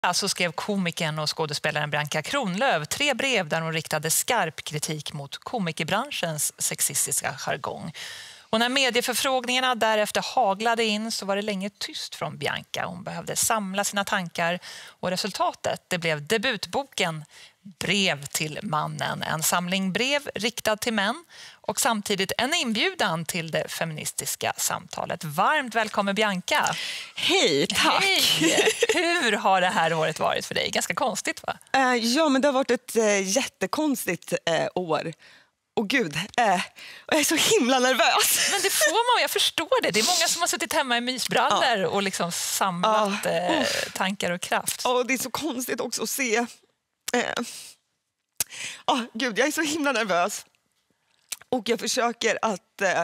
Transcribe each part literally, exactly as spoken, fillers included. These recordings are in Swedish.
Alltså skrev komikern och skådespelaren Bianca Kronlöf tre brev där hon riktade skarp kritik mot komikerbranschens sexistiska jargong. Och när medieförfrågningarna därefter haglade in så var det länge tyst från Bianca. Hon behövde samla sina tankar och resultatet det blev debutboken Brev till mannen. En samling brev riktad till män och samtidigt en inbjudan till det feministiska samtalet. Varmt välkommen Bianca! Hej, tack! Hej. Hur har det här året varit för dig? Ganska konstigt va? Uh, ja, men det har varit ett uh, jättekonstigt uh, år. Och gud, uh, jag är så himla nervös. Men det får man, jag förstår det. Det är många som har suttit hemma i mysbrallor uh. och liksom samlat uh. uh, tankar och kraft. Ja, uh, det är så konstigt också att se. Uh. Oh, gud, jag är så himla nervös. Och jag försöker att uh,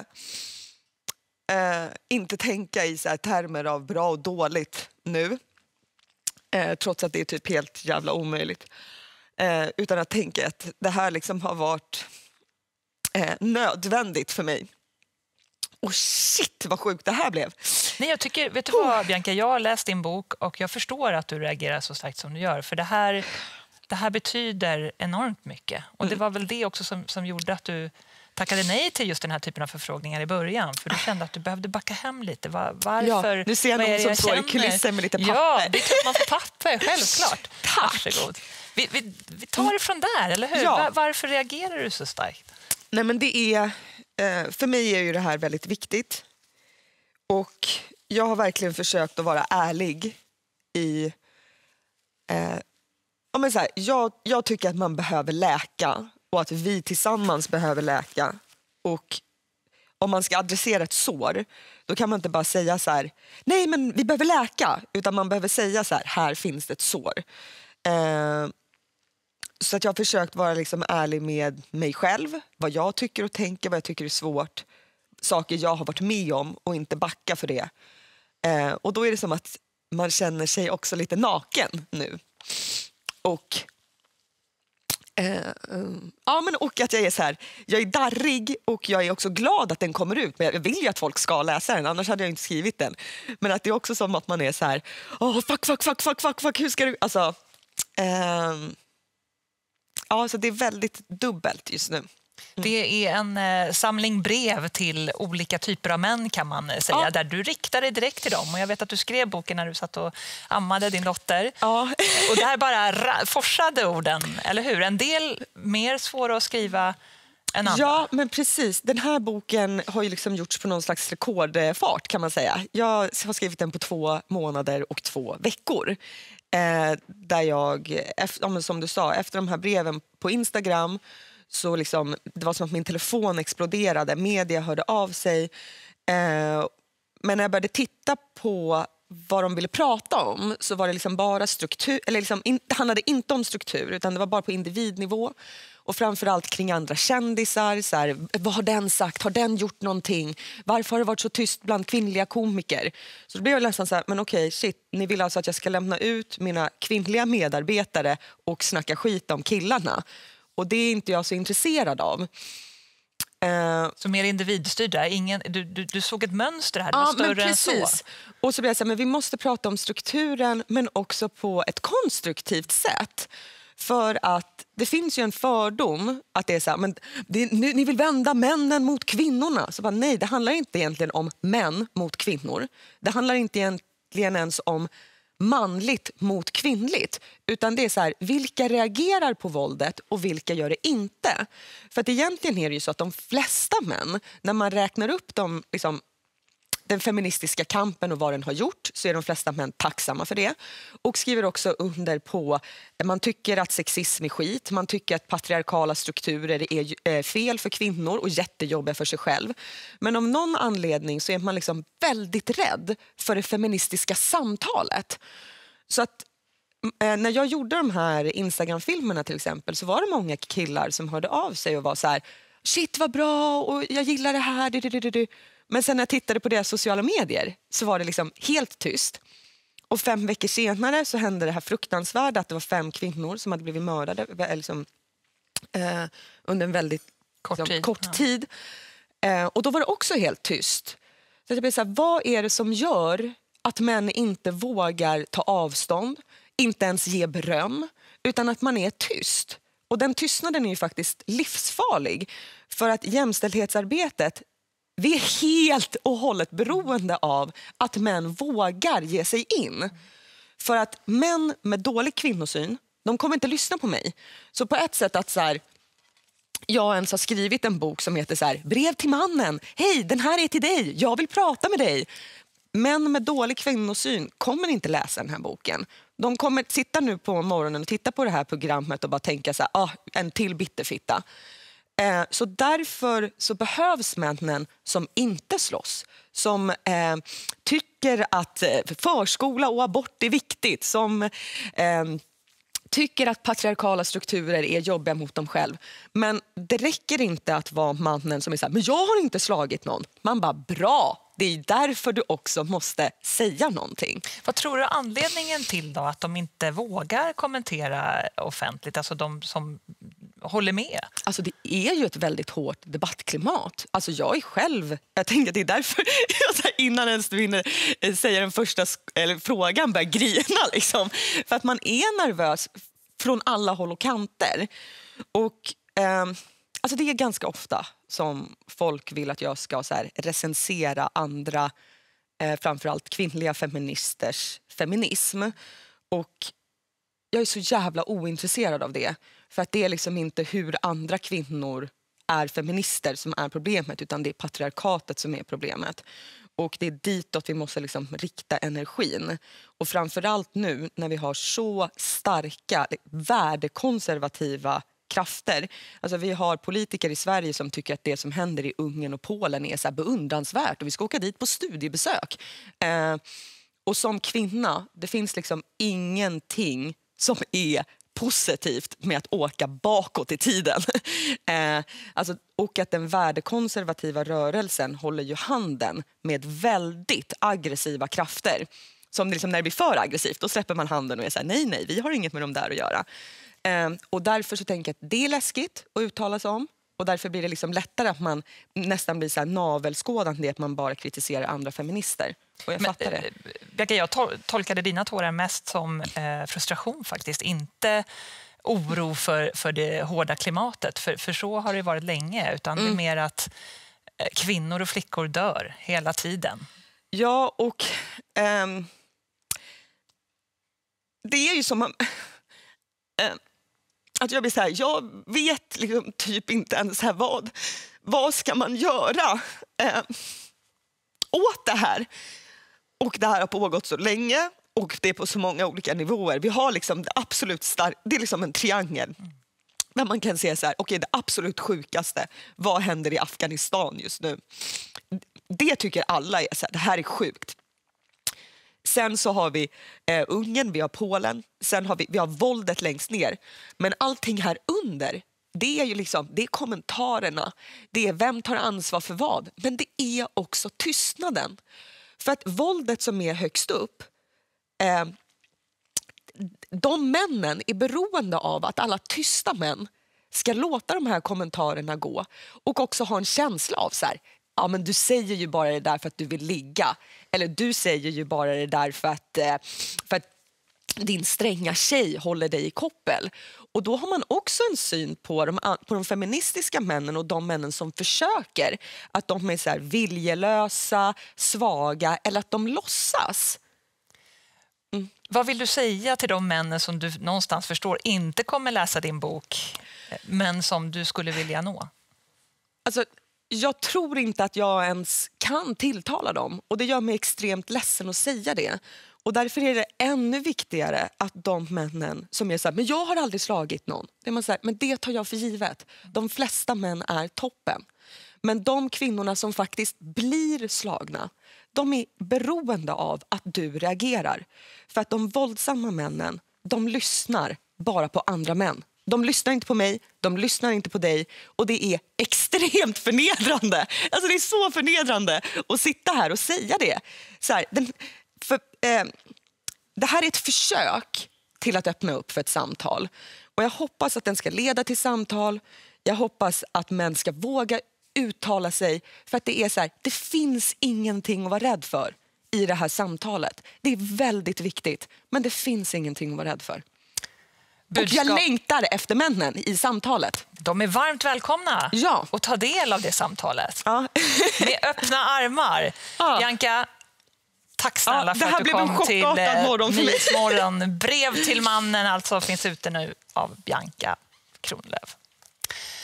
uh, inte tänka i så här termer av bra och dåligt nu. Uh, trots att det är typ helt jävla omöjligt. Uh, utan att tänka att det här liksom har varit uh, nödvändigt för mig. Och shit, vad sjukt det här blev. Nej, jag tycker, vet du vad Bianca, jag har läst din bok och jag förstår att du reagerar så starkt som du gör. För det här... Det här betyder enormt mycket. Och det var väl det också som, som gjorde att du tackade nej till just den här typen av förfrågningar i början. För du kände att du behövde backa hem lite. Var, varför? Ja, nu ser jag någon som står i kulissen med lite papper. Ja, det är klart man får papper, självklart. Tack! Varsågod. Vi, vi, vi tar det från där, eller hur? Ja. Var, varför reagerar du så starkt? Nej, men det är... För mig är ju det här väldigt viktigt. Och jag har verkligen försökt att vara ärlig i... Eh, Ja, men så här, jag, jag tycker att man behöver läka och att vi tillsammans behöver läka. Och om man ska adressera ett sår, då kan man inte bara säga så här, nej men vi behöver läka, utan man behöver säga så här, här finns det ett sår. Eh, så att jag har försökt vara liksom ärlig med mig själv, vad jag tycker och tänker, vad jag tycker är svårt, saker jag har varit med om och inte backa för det. Eh, och då är det som att man känner sig också lite naken nu. Och, eh, ja, men och att jag är så här, jag är darrig och jag är också glad att den kommer ut. Men jag vill ju att folk ska läsa den, annars hade jag inte skrivit den. Men att det är också som att man är så här, åh, fuck, fuck, fuck, fuck, fuck, fuck, hur ska du... Alltså, eh, ja, så det är väldigt dubbelt just nu. Mm. Det är en eh, samling brev till olika typer av män kan man säga, ja. Där du riktar dig direkt till dem. Och jag vet att du skrev boken när du satt och ammade din dotter. Ja. Och där bara ra- forsade orden, eller hur? En del mer svåra att skriva än andra. Ja, men precis. Den här boken har ju liksom gjorts på någon slags rekordfart kan man säga. Jag har skrivit den på två månader och två veckor. Eh, där jag, efter, som du sa, efter de här breven på Instagram så liksom, det var som att min telefon exploderade. Media hörde av sig. Eh, men när jag började titta på vad de ville prata om så var det liksom bara struktur. Eller liksom, in, det handlade inte om struktur utan det var bara på individnivå. Och framförallt kring andra kändisar. Så här, vad har den sagt? Har den gjort någonting? Varför har det varit så tyst bland kvinnliga komiker? Så då blev jag nästan så här, men okej, shit. Ni vill alltså att jag ska lämna ut mina kvinnliga medarbetare och snacka skit om killarna. Och det är inte jag så intresserad av. Uh, så mer individstyrda. Ingen, du, du, du såg ett mönster här. Det var ja, större men precis. än så. Och så blev jag så här, men vi måste prata om strukturen men också på ett konstruktivt sätt. För att det finns ju en fördom att det är så här, men det, ni, ni vill vända männen mot kvinnorna. Så bara, nej, det handlar inte egentligen om män mot kvinnor. Det handlar inte egentligen ens om manligt mot kvinnligt, utan det är så här, vilka reagerar på våldet och vilka gör det inte. För att egentligen är det ju så att de flesta män, när man räknar upp dem, liksom, den feministiska kampen och vad den har gjort, så är de flesta män tacksamma för det. Och skriver också under på, man tycker att sexism är skit, man tycker att patriarkala strukturer är fel för kvinnor och jättejobbiga för sig själv. Men av någon anledning så är man liksom väldigt rädd för det feministiska samtalet. Så att när jag gjorde de här Instagram-filmerna till exempel så var det många killar som hörde av sig och var så här, shit vad bra och jag gillar det här, du, du, du, du. Men sen när jag tittade på deras sociala medier så var det liksom helt tyst. Och fem veckor senare så hände det här fruktansvärda att det var fem kvinnor som hade blivit mördade liksom, eh, under en väldigt kort liksom, tid. Kort Ja. tid. Eh, och då var det också helt tyst. Så jag blev så här, vad är det som gör att män inte vågar ta avstånd, inte ens ge beröm, utan att man är tyst. Och den tystnaden är ju faktiskt livsfarlig. För att jämställdhetsarbetet, vi är helt och hållet beroende av att män vågar ge sig in. För att män med dålig kvinnosyn, de kommer inte lyssna på mig. Så på ett sätt att så här, jag ens har skrivit en bok som heter så här, brev till mannen. Hej, den här är till dig. Jag vill prata med dig. Män med dålig kvinnosyn kommer inte läsa den här boken. De kommer sitta nu på morgonen och titta på det här programmet och bara tänka så här, ah, en till bitterfitta. Eh, så därför så behövs männen som inte slåss. Som eh, tycker att eh, förskola och abort är viktigt. Som eh, tycker att patriarkala strukturer är jobbiga mot dem själv. Men det räcker inte att vara mannen som är så här, men jag har inte slagit någon. Man bara, bra. Det är därför du också måste säga någonting. Vad tror du är anledningen till då att de inte vågar kommentera offentligt? Alltså de som håller med? Alltså det är ju ett väldigt hårt debattklimat. Alltså jag är själv, jag tänker att det är därför jag innan ens du hinner säga den första eller frågan börjar grina. Liksom. För att man är nervös från alla håll och kanter. Och eh, alltså det är ganska ofta som folk vill att jag ska så här recensera andra, eh, framförallt kvinnliga feministers feminism. Och jag är så jävla ointresserad av det. För att det är liksom inte hur andra kvinnor är feminister som är problemet, utan det är patriarkatet som är problemet. Och det är ditåt vi måste liksom rikta energin. Och framförallt nu när vi har så starka värdekonservativa krafter. Alltså vi har politiker i Sverige som tycker att det som händer i Ungern och Polen är så här beundransvärt och vi ska åka dit på studiebesök. Eh, och som kvinna, det finns liksom ingenting som är positivt med att åka bakåt i tiden. eh, alltså, och att den värdekonservativa rörelsen håller ju handen med väldigt aggressiva krafter. Som liksom när det blir för aggressivt, då släpper man handen och är så här, nej, nej, vi har inget med dem där att göra. Eh, och därför så tänker jag att det är läskigt att uttala sig om. Och därför blir det liksom lättare att man nästan blir så här navelskådande att man bara kritiserar andra feminister. Och jag Men, fattar det. Becka, jag tol- tolkade dina tårar mest som eh, frustration faktiskt. Inte oro för, för det hårda klimatet. För, för så har det varit länge. Utan mm. det är mer att eh, kvinnor och flickor dör hela tiden. Ja, och ehm, det är ju som man... Eh, att jag blir så här, jag vet liksom typ inte ens här vad, vad ska man göra eh, åt det här. Och det här har pågått så länge och det är på så många olika nivåer. Vi har liksom det absolut stark, det är liksom en triangel. Mm. Där man kan se så här, okej, det absolut sjukaste, vad händer i Afghanistan just nu? Det tycker alla är så här, det här är sjukt. Sen så har vi eh, Ungern, vi har Polen, sen har vi, vi har våldet längst ner. Men allting här under, det är ju liksom, det är kommentarerna, det är vem tar ansvar för vad. Men det är också tystnaden. För att våldet som är högst upp, eh, de männen är beroende av att alla tysta män ska låta de här kommentarerna gå. Och också ha en känsla av så här, ja, men du säger ju bara det där för att du vill ligga. Eller du säger ju bara det där för att, för att din stränga tjej håller dig i koppel. Och då har man också en syn på de, på de feministiska männen och de männen som försöker. Att de är så här viljelösa, svaga eller att de låtsas. Mm. Vad vill du säga till de männen som du någonstans förstår inte kommer läsa din bok, men som du skulle vilja nå? Alltså... Jag tror inte att jag ens kan tilltala dem. Och det gör mig extremt ledsen att säga det. Och därför är det ännu viktigare att de männen som är så här, men jag har aldrig slagit någon. Det är man så här, men det tar jag för givet. De flesta män är toppen. Men de kvinnorna som faktiskt blir slagna, de är beroende av att du reagerar. För att de våldsamma männen, de lyssnar bara på andra män. De lyssnar inte på mig, de lyssnar inte på dig och det är extremt förnedrande. Alltså det är så förnedrande att sitta här och säga det. Så här, den, för, eh, det här är ett försök till att öppna upp för ett samtal. Och jag hoppas att den ska leda till samtal. Jag hoppas att män ska våga uttala sig. För att det är så här, det finns ingenting att vara rädd för i det här samtalet. Det är väldigt viktigt, men det finns ingenting att vara rädd för. Budskap. Och jag längtar efter männen i samtalet. De är varmt välkomna ja. att ta del av det samtalet. Ja. Med öppna armar. Ja. Bianca, tack snälla ja, för att du kom till Nyhetsmorgon. Brev till mannen alltså finns ute nu av Bianca Kronlöf.